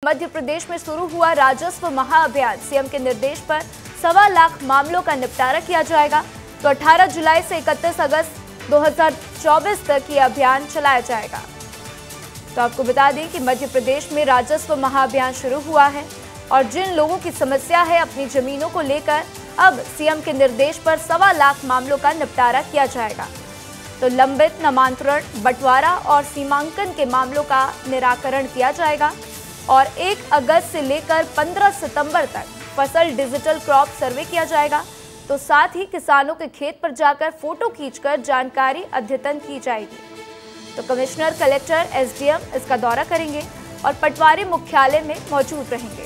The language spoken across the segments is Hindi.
मध्य प्रदेश में शुरू हुआ राजस्व महाअभियान। सीएम के निर्देश पर 1.25 लाख मामलों का निपटारा किया जाएगा। तो 18 जुलाई से 31 अगस्त 2024 तक ये अभियान चलाया जाएगा। तो आपको बता दें कि मध्य प्रदेश में राजस्व महाअभियान शुरू हुआ है और जिन लोगों की समस्या है अपनी जमीनों को लेकर, अब सीएम के निर्देश पर 1.25 लाख मामलों का निपटारा किया जाएगा। तो लंबित नामांतरण, बंटवारा और सीमांकन के मामलों का निराकरण किया जाएगा और 1 अगस्त से लेकर 15 सितंबर तक फसल डिजिटल क्रॉप सर्वे किया जाएगा। तो साथ ही किसानों के खेत पर जाकर फोटो खींचकर जानकारी अद्यतन की जाएगी। तो कमिश्नर, कलेक्टर, एसडीएम इसका दौरा करेंगे और पटवारी मुख्यालय में मौजूद रहेंगे।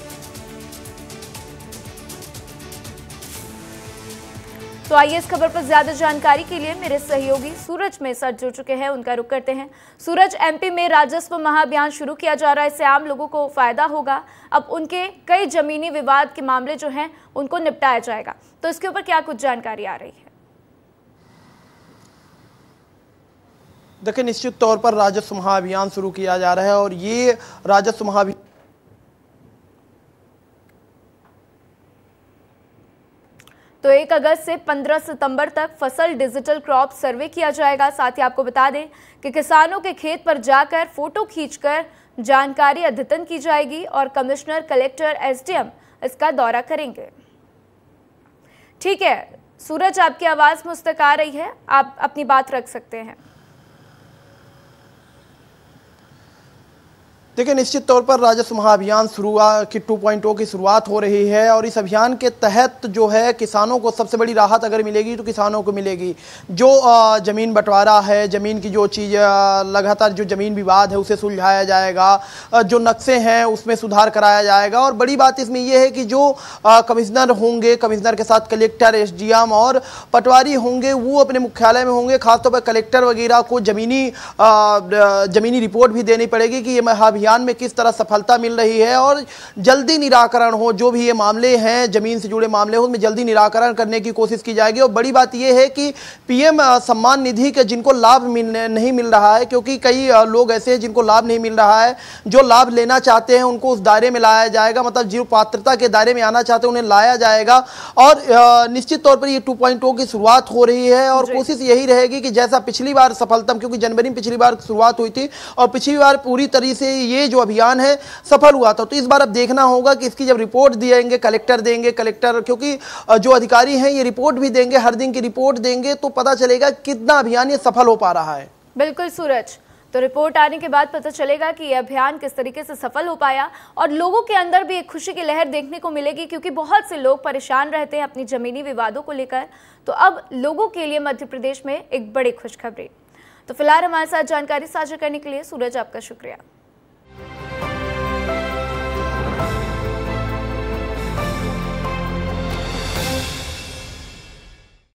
तो आइए इस खबर पर ज्यादा जानकारी के लिए मेरे सहयोगी सूरज मेरे साथ जुड़ चुके हैं, उनका रुख करते हैं। सूरज, एमपी में राजस्व महाअभियान शुरू किया जा रहा है, इससे आम लोगों को फायदा होगा। अब उनके कई जमीनी विवाद के मामले जो हैं उनको निपटाया जाएगा, तो इसके ऊपर क्या कुछ जानकारी आ रही है? देखिए, निश्चित तौर पर राजस्व महाअभियान शुरू किया जा रहा है और ये राजस्व महाअभियान तो 1 अगस्त से 15 सितंबर तक फसल डिजिटल क्रॉप सर्वे किया जाएगा। साथ ही आपको बता दें कि किसानों के खेत पर जाकर फोटो खींचकर जानकारी अद्यतन की जाएगी और कमिश्नर, कलेक्टर, एसडीएम इसका दौरा करेंगे। ठीक है सूरज, आपकी आवाज मुझ तक आ रही है, आप अपनी बात रख सकते हैं। देखिए, निश्चित तौर पर राजस्व महाअभियान की 2.0 की शुरुआत हो रही है और इस अभियान के तहत जो है किसानों को सबसे बड़ी राहत अगर मिलेगी तो किसानों को मिलेगी। जो ज़मीन बंटवारा है, ज़मीन की जो चीज़ लगातार जो ज़मीन विवाद है उसे सुलझाया जाएगा, जो नक्शे हैं उसमें सुधार कराया जाएगा। और बड़ी बात इसमें यह है कि जो कमिश्नर होंगे, कमिश्नर के साथ कलेक्टर, एसडीएम और पटवारी होंगे, वो अपने मुख्यालय में होंगे। खासतौर पर कलेक्टर वगैरह को ज़मीनी रिपोर्ट भी देनी पड़ेगी कि ये महाअभियान में किस तरह सफलता मिल रही है और जल्दी निराकरण हो। जो भी ये मामले हैं, जमीन से जुड़े मामले हो, उनमें जल्दी निराकरण करने की कोशिश की जाएगी। और बड़ी बात यह है कि पीएम सम्मान निधि के जिनको लाभ नहीं मिल रहा है, क्योंकि कई लोग ऐसे हैं जिनको लाभ नहीं मिल रहा है, जो लाभ लेना चाहते हैं उनको उस दायरे में लाया जाएगा। मतलब जो पात्रता के दायरे में आना चाहते हैं उन्हें लाया जाएगा। और निश्चित तौर पर ये 2.0 की शुरुआत हो रही है और कोशिश यही रहेगी कि जैसा पिछली बार सफलता, क्योंकि जनवरी में पिछली बार शुरुआत हुई थी और पिछली बार पूरी तरीके से ये जो अभियान है सफल हुआ था। तो इस बार अब देखना होगा कि इसकी जब रिपोर्ट देंगे, कलेक्टर क्योंकि जो अधिकारी हैं ये रिपोर्ट भी देंगे, हर दिन की रिपोर्ट देंगे, तो पता चलेगा कितना अभियान ये सफल हो पा रहा है। बिल्कुल सूरज, तो रिपोर्ट आने के बाद पता चलेगा कि यह अभियान किस तरीके से सफल हो पाया और लोगों के अंदर भी एक खुशी की लहर देखने को मिलेगी, क्योंकि बहुत से लोग परेशान रहते हैं अपनी जमीनी विवादों को लेकर। तो अब लोगों के लिए मध्य प्रदेश में एक बड़ी खुशखबरी। तो फिलहाल हमारे साथ जानकारी साझा करने के लिए सूरज आपका शुक्रिया।